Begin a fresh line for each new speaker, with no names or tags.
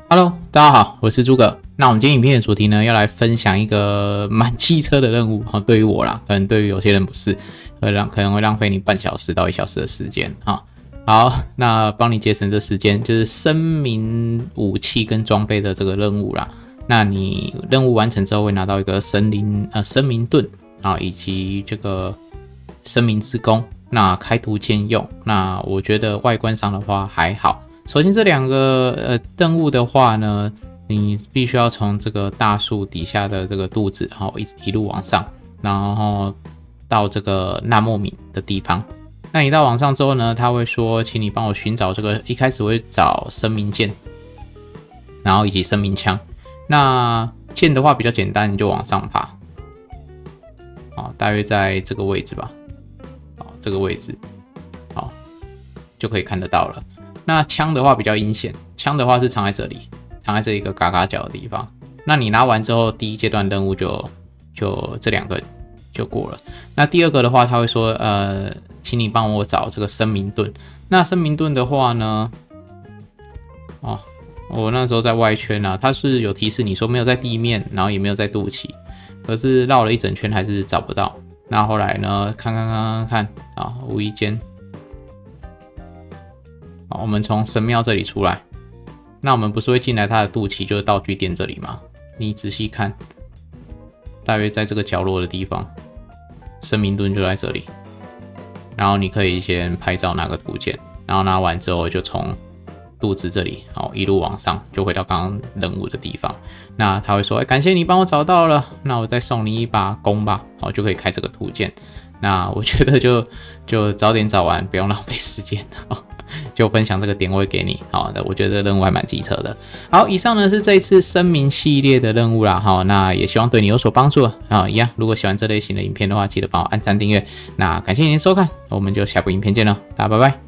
Hello，大家好，我是诸葛。那我们今天影片的主题呢，要来分享一个蛮机车的任务。对于我啦，可能对于有些人不是，可能会浪费你半小时到1小时的时间啊。好，那帮你节省这时间，就是声明武器跟装备的这个任务啦。那你任务完成之后会拿到一个声明盾啊，以及这个声明之弓，那开图兼用。那我觉得外观上的话还好。首先这两个任务的话呢，你必须要从这个大树底下的这个肚子，然后一路往上，然后到这个纳莫敏的地方。那你到往上之后呢，他会说，请你帮我寻找这个，一开始会找声明剑，然后以及声明枪。那剑的话比较简单，你就往上爬，好，大约在这个位置吧，好，这个位置，好，就可以看得到了。那枪的话比较阴险，枪的话是藏在这里，藏在这一个嘎嘎角的地方。那你拿完之后，第一阶段任务就这两个就过了。那第二个的话，他会说，请你帮我找这个声明盾。那声明盾的话呢，我那时候在外圈啊，它是有提示你说没有在地面，然后也没有在肚脐，可是绕了一整圈还是找不到。那后来呢，看啊，无意间。好，我们从神庙这里出来，那我们不是会进来它的肚脐，就是道具店这里吗？你仔细看，大约在这个角落的地方，声明盾就在这里。然后你可以先拍照拿个图鉴，然后拿完之后就从肚子这里，好，一路往上，就回到刚刚任务的地方。那他会说，感谢你帮我找到了，那我再送你一把弓吧，好，就可以开这个图鉴。那我觉得就早点找完，不用浪费时间。就分享这个点位给你，好的，我觉得任务还蛮机车的。好，以上呢是这一次声明系列的任务啦，好，那也希望对你有所帮助啊。一样，如果喜欢这类型的影片的话，记得帮我按赞订阅。那感谢您的收看，我们就下部影片见了，大家拜拜。